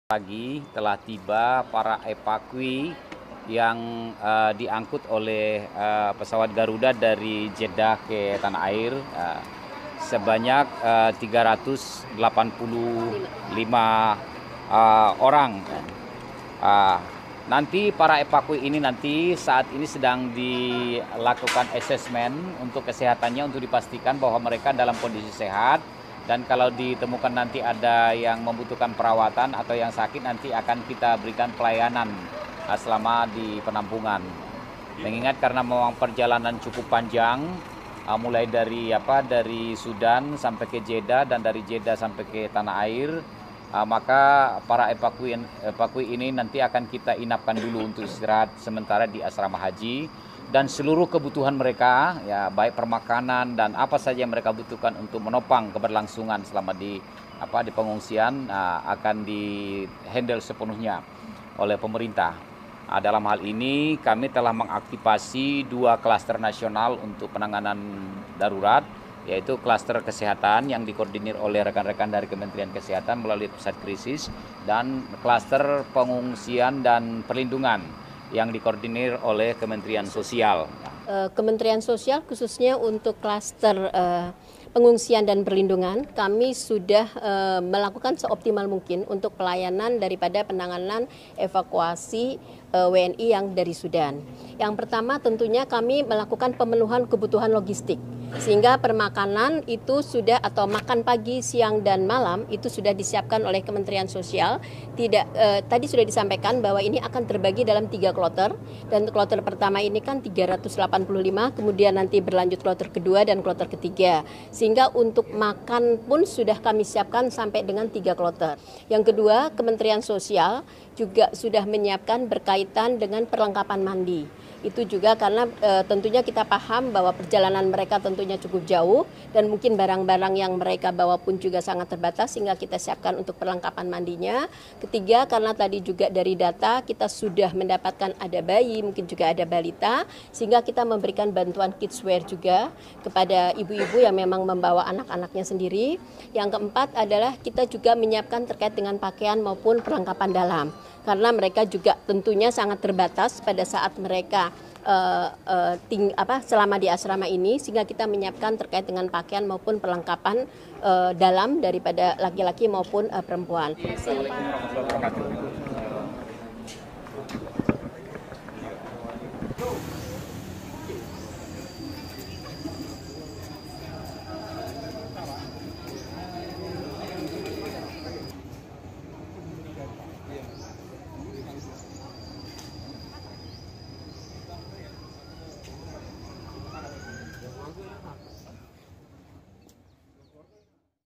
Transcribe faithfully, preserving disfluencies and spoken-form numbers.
Pagi telah tiba para evakui yang uh, diangkut oleh uh, pesawat Garuda dari Jeddah ke tanah air uh, sebanyak uh, tiga ratus delapan puluh lima uh, orang. Uh, nanti para evakui ini nanti saat ini sedang dilakukan asesmen untuk kesehatannya untuk dipastikan bahwa mereka dalam kondisi sehat. Dan kalau ditemukan nanti ada yang membutuhkan perawatan atau yang sakit, nanti akan kita berikan pelayanan selama di penampungan. Mengingat karena memang perjalanan cukup panjang, mulai dari apa dari Sudan sampai ke Jeddah dan dari Jeddah sampai ke tanah air, maka para evakui, evakui ini nanti akan kita inapkan dulu untuk istirahat sementara di asrama haji. Dan seluruh kebutuhan mereka, ya baik permakanan dan apa saja yang mereka butuhkan untuk menopang keberlangsungan selama di apa di pengungsian uh, akan di-handle sepenuhnya oleh pemerintah. Uh, dalam hal ini kami telah mengaktifasi dua klaster nasional untuk penanganan darurat, yaitu klaster kesehatan yang dikoordinir oleh rekan-rekan dari Kementerian Kesehatan melalui pusat krisis, dan klaster pengungsian dan perlindungan yang dikoordinir oleh Kementerian Sosial. Kementerian Sosial khususnya untuk klaster uh, pengungsian dan perlindungan, kami sudah uh, melakukan seoptimal mungkin untuk pelayanan daripada penanganan evakuasi uh, W N I yang dari Sudan. Yang pertama tentunya kami melakukan pemenuhan kebutuhan logistik, sehingga permakanan itu sudah atau makan pagi, siang dan malam itu sudah disiapkan oleh Kementerian Sosial. Tidak eh, tadi sudah disampaikan bahwa ini akan terbagi dalam tiga kloter, dan kloter pertama ini kan tiga ratus delapan puluh lima, kemudian nanti berlanjut kloter kedua dan kloter ketiga. Sehingga untuk makan pun sudah kami siapkan sampai dengan tiga kloter. Yang kedua, Kementerian Sosial juga sudah menyiapkan berkaitan dengan perlengkapan mandi. Itu juga karena e, tentunya kita paham bahwa perjalanan mereka tentunya cukup jauh dan mungkin barang-barang yang mereka bawa pun juga sangat terbatas, sehingga kita siapkan untuk perlengkapan mandinya. Ketiga, karena tadi juga dari data kita sudah mendapatkan ada bayi, mungkin juga ada balita, sehingga kita memberikan bantuan kidswear juga kepada ibu-ibu yang memang membawa anak-anaknya sendiri. Yang keempat adalah kita juga menyiapkan terkait dengan pakaian maupun perlengkapan dalam, karena mereka juga tentunya sangat terbatas pada saat mereka uh, uh, ting, apa, selama di asrama ini, sehingga kita menyiapkan terkait dengan pakaian maupun perlengkapan uh, dalam daripada laki-laki maupun uh, perempuan. Assalamualaikum warahmatullahi wabarakatuh.